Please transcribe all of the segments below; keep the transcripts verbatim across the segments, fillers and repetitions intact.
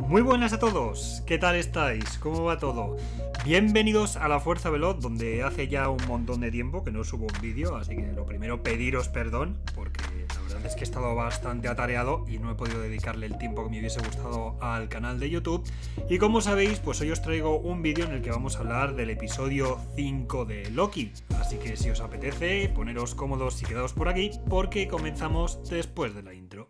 Muy buenas a todos, ¿qué tal estáis? ¿Cómo va todo? Bienvenidos a La Fuerza Veloz, donde hace ya un montón de tiempo que no subo un vídeo, así que lo primero pediros perdón, porque la verdad es que he estado bastante atareado y no he podido dedicarle el tiempo que me hubiese gustado al canal de YouTube. Y como sabéis, pues hoy os traigo un vídeo en el que vamos a hablar del episodio cinco de Loki, así que si os apetece, poneros cómodos y quedaos por aquí, porque comenzamos después de la intro.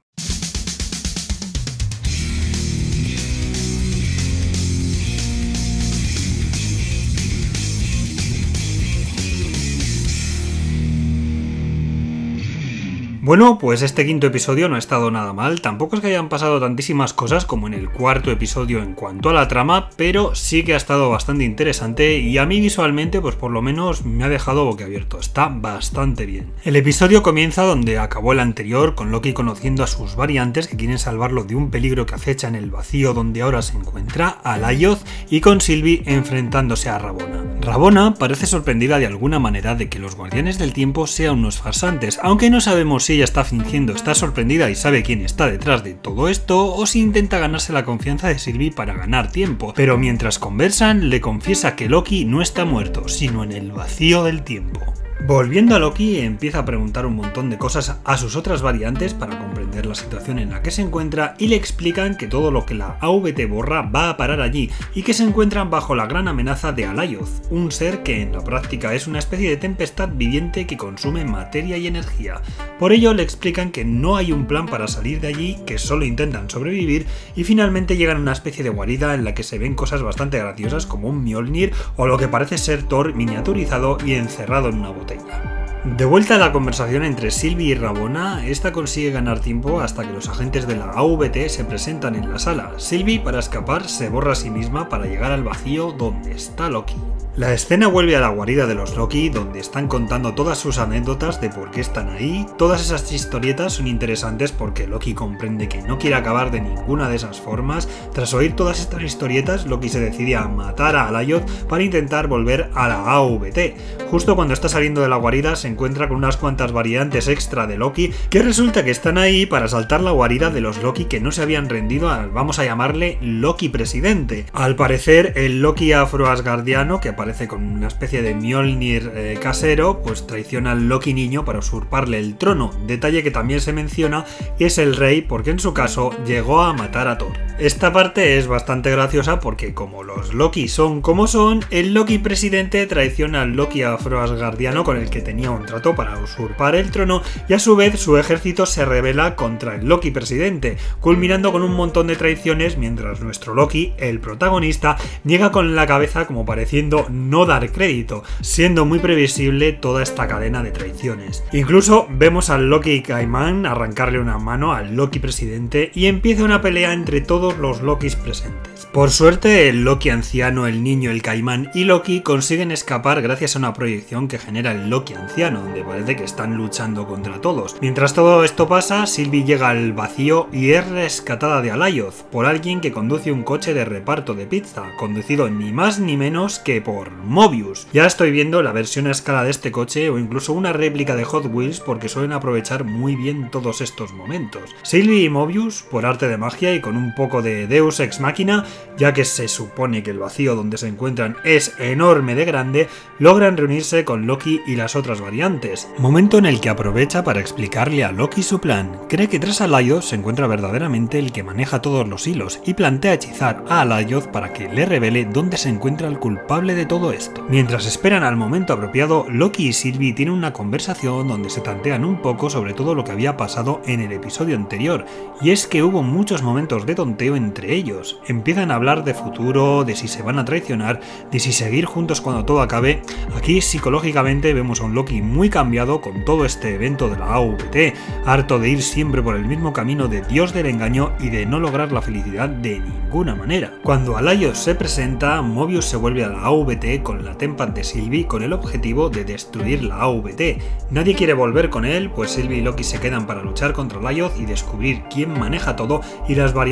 Bueno, pues este quinto episodio no ha estado nada mal, tampoco es que hayan pasado tantísimas cosas como en el cuarto episodio en cuanto a la trama, pero sí que ha estado bastante interesante y a mí visualmente pues por lo menos me ha dejado boquiabierto, está bastante bien. El episodio comienza donde acabó el anterior, con Loki conociendo a sus variantes que quieren salvarlo de un peligro que acecha en el vacío donde ahora se encuentra, a Layoth, y con Sylvie enfrentándose a Ravonna. Ravonna parece sorprendida de alguna manera de que los Guardianes del Tiempo sean unos farsantes, aunque no sabemos si ella está fingiendo estar sorprendida y sabe quién está detrás de todo esto, o si intenta ganarse la confianza de Sylvie para ganar tiempo, pero mientras conversan le confiesa que Loki no está muerto, sino en el vacío del tiempo. Volviendo a Loki, empieza a preguntar un montón de cosas a sus otras variantes para comprender la situación en la que se encuentra y le explican que todo lo que la A V T borra va a parar allí y que se encuentran bajo la gran amenaza de Alayoth, un ser que en la práctica es una especie de tempestad viviente que consume materia y energía. Por ello le explican que no hay un plan para salir de allí, que solo intentan sobrevivir y finalmente llegan a una especie de guarida en la que se ven cosas bastante graciosas como un Mjolnir o lo que parece ser Thor miniaturizado y encerrado en una botella. De vuelta a la conversación entre Sylvie y Ravonna, esta consigue ganar tiempo hasta que los agentes de la A V T se presentan en la sala. Sylvie, para escapar, se borra a sí misma para llegar al vacío donde está Loki. La escena vuelve a la guarida de los Loki, donde están contando todas sus anécdotas de por qué están ahí. Todas esas historietas son interesantes porque Loki comprende que no quiere acabar de ninguna de esas formas. Tras oír todas estas historietas, Loki se decide a matar a Alayoth para intentar volver a la A V T. Justo cuando está saliendo de la guarida se encuentra con unas cuantas variantes extra de Loki, que resulta que están ahí para asaltar la guarida de los Loki que no se habían rendido al, vamos a llamarle, Loki presidente. Al parecer, el Loki afroasgardiano, que aparece con una especie de Mjolnir eh, casero, pues traiciona al Loki niño para usurparle el trono, detalle que también se menciona es el rey porque en su caso llegó a matar a Thor. Esta parte es bastante graciosa porque como los Loki son como son, el Loki presidente traiciona al Loki afroasgardiano con el que tenía un trato para usurpar el trono y a su vez su ejército se rebela contra el Loki presidente, culminando con un montón de traiciones mientras nuestro Loki, el protagonista, niega con la cabeza como pareciendo no dar crédito, siendo muy previsible toda esta cadena de traiciones. Incluso vemos al Loki Caimán arrancarle una mano al Loki presidente y empieza una pelea entre todos los Lokis presentes. Por suerte, el Loki anciano, el niño, el Caimán y Loki consiguen escapar gracias a una proyección que genera el Loki anciano, donde parece que están luchando contra todos. Mientras todo esto pasa, Sylvie llega al vacío y es rescatada de Alayoth por alguien que conduce un coche de reparto de pizza, conducido ni más ni menos que por Mobius. Ya estoy viendo la versión a escala de este coche o incluso una réplica de Hot Wheels porque suelen aprovechar muy bien todos estos momentos. Sylvie y Mobius, por arte de magia y con un poco de Deus Ex Machina, ya que se supone que el vacío donde se encuentran es enorme de grande, logran reunirse con Loki y las otras variantes. Momento en el que aprovecha para explicarle a Loki su plan. Cree que tras Alayoth se encuentra verdaderamente el que maneja todos los hilos y plantea hechizar a Alayoth para que le revele dónde se encuentra el culpable de todo esto. Mientras esperan al momento apropiado, Loki y Sylvie tienen una conversación donde se tantean un poco sobre todo lo que había pasado en el episodio anterior, y es que hubo muchos momentos de tonteo entre ellos. Empiezan a hablar de futuro, de si se van a traicionar, de si seguir juntos cuando todo acabe. Aquí psicológicamente vemos a un Loki muy cambiado con todo este evento de la A V T, harto de ir siempre por el mismo camino de Dios del engaño y de no lograr la felicidad de ninguna manera. Cuando Alayoth se presenta, Mobius se vuelve a la A V T con la Tempad de Sylvie con el objetivo de destruir la A V T. Nadie quiere volver con él, pues Sylvie y Loki se quedan para luchar contra Alayoth y descubrir quién maneja todo, y las variantes de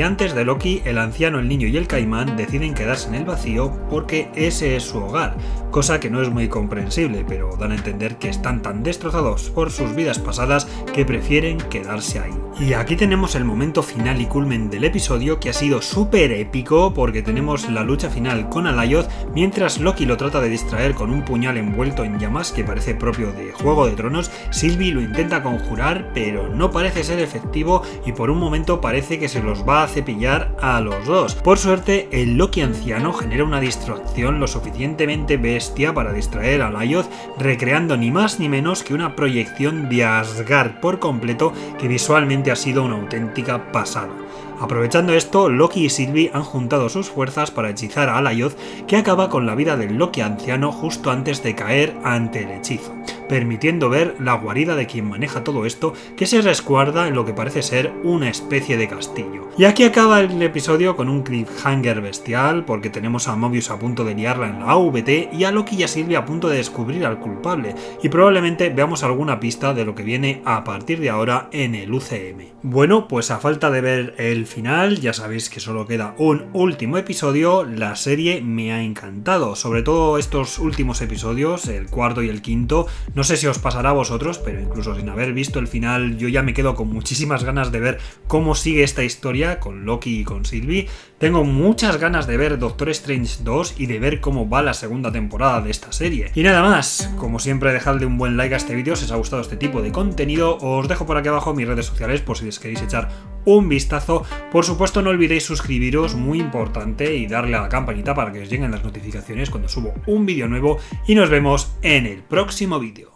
de Loki, el anciano, el niño y el caimán deciden quedarse en el vacío porque ese es su hogar, cosa que no es muy comprensible, pero dan a entender que están tan destrozados por sus vidas pasadas que prefieren quedarse ahí. Y aquí tenemos el momento final y culmen del episodio, que ha sido súper épico porque tenemos la lucha final con Alioth mientras Loki lo trata de distraer con un puñal envuelto en llamas que parece propio de Juego de Tronos. Sylvie lo intenta conjurar pero no parece ser efectivo y por un momento parece que se los va a cepillar a los dos. Por suerte el Loki anciano genera una distracción lo suficientemente bestia para distraer a Alioth, recreando ni más ni menos que una proyección de Asgard por completo que visualmente ha sido una auténtica pasada. Aprovechando esto, Loki y Sylvie han juntado sus fuerzas para hechizar a Alioth, que acaba con la vida del Loki anciano justo antes de caer ante el hechizo, permitiendo ver la guarida de quien maneja todo esto, que se resguarda en lo que parece ser una especie de castillo. Y aquí acaba el episodio con un cliffhanger bestial, porque tenemos a Mobius a punto de liarla en la A V T y a Loki y a Sylvie a punto de descubrir al culpable, y probablemente veamos alguna pista de lo que viene a partir de ahora en el U C M. Bueno, pues a falta de ver el final, ya sabéis que solo queda un último episodio. La serie me ha encantado, sobre todo estos últimos episodios, el cuarto y el quinto. No sé si os pasará a vosotros, pero incluso sin haber visto el final yo ya me quedo con muchísimas ganas de ver cómo sigue esta historia con Loki y con Sylvie. Tengo muchas ganas de ver Doctor Strange dos y de ver cómo va la segunda temporada de esta serie. Y nada más, como siempre dejadle un buen like a este vídeo si os ha gustado este tipo de contenido. Os dejo por aquí abajo mis redes sociales por si les queréis echar un vistazo. Por supuesto no olvidéis suscribiros, muy importante, y darle a la campanita para que os lleguen las notificaciones cuando subo un vídeo nuevo, y nos vemos en el próximo vídeo.